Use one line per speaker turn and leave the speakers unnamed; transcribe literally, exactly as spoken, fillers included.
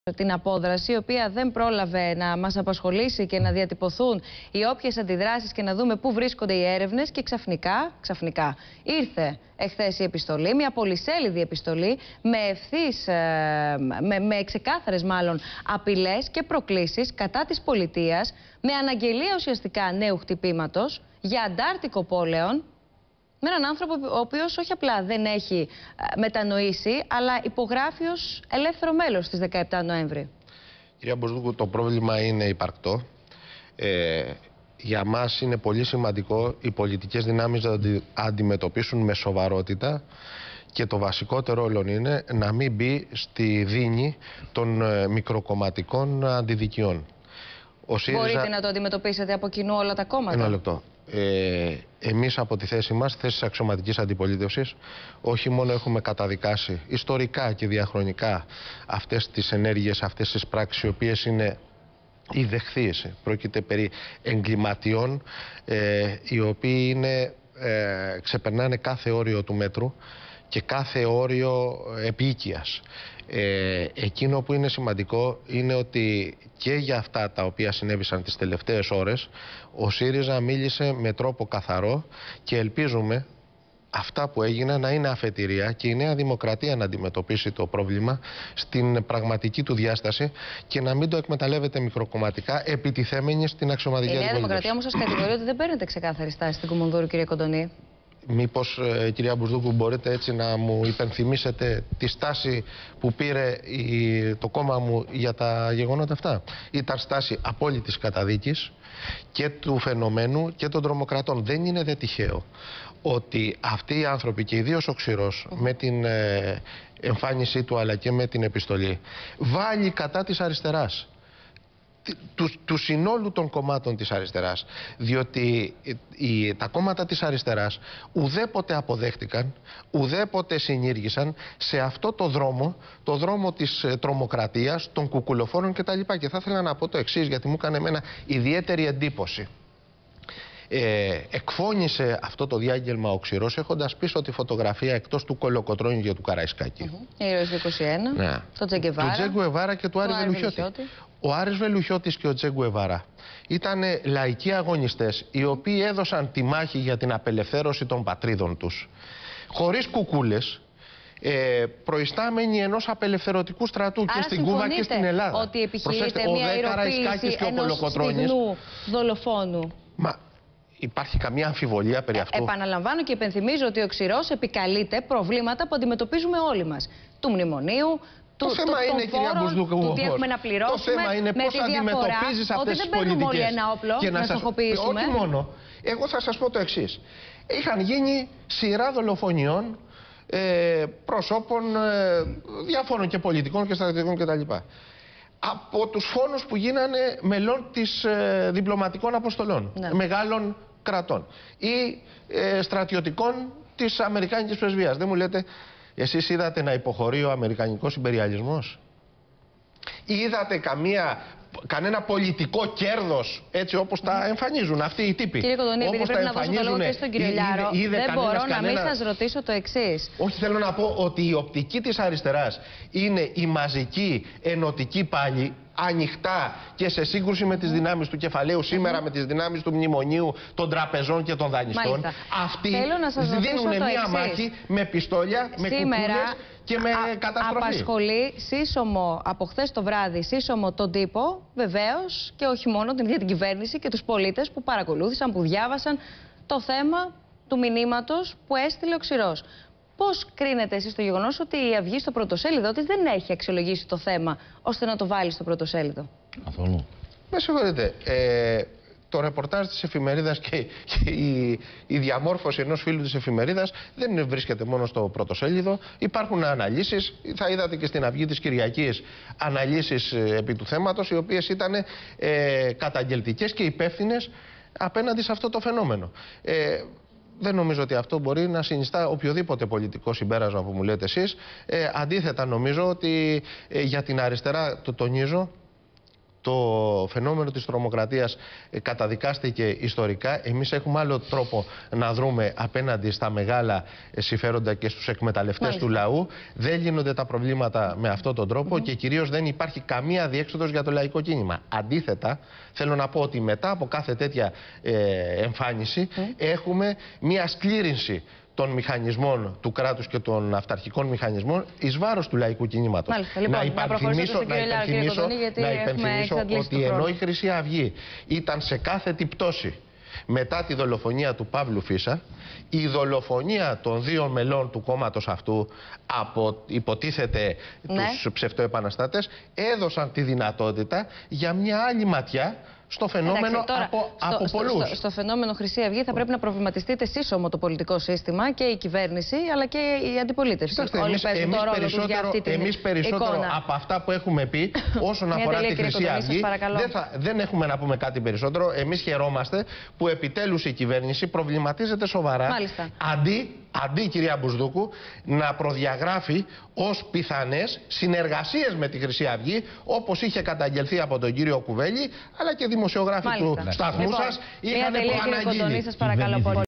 την απόδραση, η οποία δεν πρόλαβε να μας απασχολήσει και να διατυπωθούν οι όποιες αντιδράσεις και να δούμε πού βρίσκονται οι έρευνες, και ξαφνικά, ξαφνικά ήρθε εχθές η επιστολή, μια πολυσέλιδη επιστολή με ευθύς, με, με ξεκάθαρες μάλλον απειλές και προκλήσεις κατά της πολιτείας, με αναγγελία ουσιαστικά νέου χτυπήματος για αντάρτικο πόλεων, με έναν άνθρωπο ο οποίος όχι απλά δεν έχει μετανοήσει, αλλά υπογράφει ως ελεύθερο μέλος στις δεκαεπτά Νοέμβρη.
Κυρία Μποσδούκου, το πρόβλημα είναι υπαρκτό. Ε, για μας είναι πολύ σημαντικό οι πολιτικές δυνάμεις να αντι, αντιμετωπίσουν με σοβαρότητα, και το βασικότερο όλων είναι να μην μπει στη δίνη των ε, μικροκομματικών αντιδικιών. Ο ΣΥΡΙΖΑ... Μπορείτε
να το αντιμετωπίσετε από κοινού όλα τα κόμματα?
Ένα λεπτό. Ε, εμείς από τη θέση μας, θέση της αξιωματικής αντιπολίτευσης, όχι μόνο έχουμε καταδικάσει ιστορικά και διαχρονικά αυτές τις ενέργειες, αυτές τις πράξεις, οι οποίες είναι ιδεχθείς. Πρόκειται περί εγκληματιών, ε, οι οποίοι είναι, ε, ξεπερνάνε κάθε όριο του μέτρου και κάθε όριο επίοικιας. Ε, εκείνο που είναι σημαντικό είναι ότι και για αυτά τα οποία συνέβησαν τις τελευταίες ώρες, ο ΣΥΡΙΖΑ μίλησε με τρόπο καθαρό, και ελπίζουμε αυτά που έγιναν να είναι αφετηρία και η Νέα Δημοκρατία να αντιμετωπίσει το πρόβλημα στην πραγματική του διάσταση και να μην το εκμεταλλεύεται μικροκομματικά, επιτιθέμενη στην αξιωματική αντιπολίτευση.
Η Νέα Δημοκρατία όμως σας κατηγορεί ότι δεν παίρνετε ξεκάθαρη στάση στην Κουμουνδούρου, κύριε Κοντονή.
Μήπως, ε, κυρία Μποσδούκου, μπορείτε έτσι να μου υπενθυμίσετε τη στάση που πήρε η, το κόμμα μου για τα γεγονότα αυτά? Ήταν στάση απόλυτης καταδίκης και του φαινομένου και των τρομοκρατών. Δεν είναι δε τυχαίο ότι αυτοί οι άνθρωποι, και ιδίως ο Ξηρός, mm. με την ε, εμφάνισή του αλλά και με την επιστολή, βάλει κατά της αριστεράς, Του, του συνόλου των κομμάτων της αριστεράς, διότι οι, τα κόμματα της αριστεράς ουδέποτε αποδέχτηκαν, ουδέποτε συνήργησαν σε αυτό το δρόμο, το δρόμο της ε, τρομοκρατίας, των κουκουλοφόρων κτλ. Και θα ήθελα να πω το εξής, γιατί μου έκανε εμένα ιδιαίτερη εντύπωση. Ε, εκφώνησε αυτό το διάγγελμα ο Ξηρός, έχοντας πίσω τη φωτογραφία, εκτός του Κολοκοτρώνη και του Καραϊσκάκη,
mm-hmm. Ήρωες του είκοσι ένα,
ναι.
το Τζεγκεβάρα,
του Τζεγκουεβάρα και του Άρη Βελουχιώτη. Ο Άρης Βελουχιώτης και ο Τζεγκουεβάρα ήταν λαϊκοί αγωνιστές, οι οποίοι έδωσαν τη μάχη για την απελευθέρωση των πατρίδων τους, χωρίς κουκούλες, ε, προϊστάμενοι ενός απελευθερωτικού στρατού. Άρα και στην Κούβα και στην Ελλάδα.
Ότι επιχειρείται μια ηρωποίηση ενός στιγνού δολοφόνου? Μα
υπάρχει καμία αμφιβολία περί αυτού?
Ε, επαναλαμβάνω και υπενθυμίζω ότι ο Ξηρός επικαλείται προβλήματα που αντιμετωπίζουμε όλοι μας. Του μνημονίου,
Το, το θέμα είναι, κυρία Μποσδούκου,
του τι έχουμε να πληρώσουμε.
Το θέμα είναι πώς αντιμετωπίζεις αυτές τις πολιτικές.
Ότι δεν παίρνουμε όλοι ένα όπλο
και να,
να
σας...
στοχοποιήσουμε.
Όχι μόνο. Εγώ θα σας πω το εξής. Είχαν γίνει σειρά δολοφονιών ε, προσώπων ε, διάφορων και πολιτικών και στρατιωτικών κτλ. Από τους φόνους που γίνανε μελών της ε, διπλωματικών αποστολών, ναι. μεγάλων κρατών ή ε, στρατιωτικών της Αμερικάνικης πρεσβείας. Δεν μου λέτε, εσείς είδατε να υποχωρεί ο αμερικανικός ιμπεριαλισμός? Ή είδατε καμία, κανένα πολιτικό κέρδος, έτσι όπως τα εμφανίζουν αυτοί οι τύποι?
Κύριε Κοντονή, επειδή πρέπει να δώσω το λόγο και στον κύριο Λιάρο, είδε, είδε δεν μπορώ κανένα... να μην σας ρωτήσω το εξής.
Όχι, θέλω να πω ότι η οπτική της αριστεράς είναι η μαζική ενωτική πάλι, ανοιχτά και σε σύγκρουση με τις δυνάμεις του κεφαλαίου, σήμερα mm-hmm. με τις δυνάμεις του μνημονίου, των τραπεζών και των δανειστών. Μάλιστα. Αυτοί δίνουν μία μάχη με πιστόλια, με κουκούλες και με α, καταστροφή.
Απασχολεί σύσσωμο από χθες το βράδυ, σύσσωμο τον τύπο, βεβαίως, και όχι μόνο την ίδια την κυβέρνηση και τους πολίτες που παρακολούθησαν, που διάβασαν το θέμα του μηνύματος που έστειλε ο Ξηρός. Πώς κρίνετε εσείς το γεγονός ότι η Αυγή στο πρωτοσέλιδο της δεν έχει αξιολογήσει το θέμα ώστε να το βάλει στο πρωτοσέλιδο?
Καθόλου. Με συγχωρείτε. Ε, το ρεπορτάζ της εφημερίδας και, και η, η διαμόρφωση ενός φίλου της εφημερίδας δεν βρίσκεται μόνο στο πρωτοσέλιδο. Υπάρχουν αναλύσεις, θα είδατε και στην Αυγή της Κυριακής, αναλύσεις ε, επί του θέματος, οι οποίες ήταν ε, καταγγελτικές και υπεύθυνες απέναντι σε αυτό το φαινόμενο. Ε, Δεν νομίζω ότι αυτό μπορεί να συνιστά οποιοδήποτε πολιτικό συμπέρασμα που μου λέτε εσείς. Ε, αντίθετα, νομίζω ότι ε, για την αριστερά, το τονίζω, το φαινόμενο της τρομοκρατίας καταδικάστηκε ιστορικά. Εμείς έχουμε άλλο τρόπο να δρούμε απέναντι στα μεγάλα συμφέροντα και στους εκμεταλλευτές Μάλιστα. του λαού. Δεν λύνονται τα προβλήματα με αυτόν τον τρόπο mm-hmm. και κυρίως δεν υπάρχει καμία διέξοδος για το λαϊκό κίνημα. Αντίθετα, θέλω να πω ότι μετά από κάθε τέτοια ε, εμφάνιση mm. έχουμε μια σκλήρινση των μηχανισμών του κράτους και των αυταρχικών μηχανισμών εις βάρος του λαϊκού κινήματος.
Μάλιστα, λοιπόν,
να υπενθυμίσω,
να υπενθυμίσω,
να υπενθυμίσω ότι ενώ η Χρυσή Αυγή ήταν σε κάθετη πτώση μετά τη δολοφονία του Παύλου Φίσα, η δολοφονία των δύο μελών του κόμματος αυτού από υποτίθεται ναι. τους ψευτοεπαναστάτες έδωσαν τη δυνατότητα για μια άλλη ματιά στο φαινόμενο. Εντάξει, τώρα, από, στο, από στο, πολλούς. Στο, στο φαινόμενο Χρυσή Αυγή θα πρέπει να προβληματιστείτε εσείς όμως το πολιτικό σύστημα και η κυβέρνηση αλλά και η αντιπολίτευση. Κοιτάξτε, όλοι εμείς, παίζουν εμείς το ρόλο τους για αυτή την εμείς περισσότερο εικόνα. Από αυτά που έχουμε πει όσον αφορά τη Χρυσή Αυγή δεν, θα, δεν έχουμε να πούμε κάτι περισσότερο. Εμείς χαιρόμαστε που επιτέλους η κυβέρνηση προβληματίζεται σοβαρά.
Μάλιστα.
Αντί, αντί κυρία Μπουσδούκου να προδιαγράφει ως πιθανές συνεργασίες με τη Χρυσή Αυγή όπως είχε καταγγελθεί από τον κύριο Κουβέλη αλλά και δημοσιογράφοι Μάλιστα. του σταθμού λοιπόν, σας είχαν προαναγγείλει.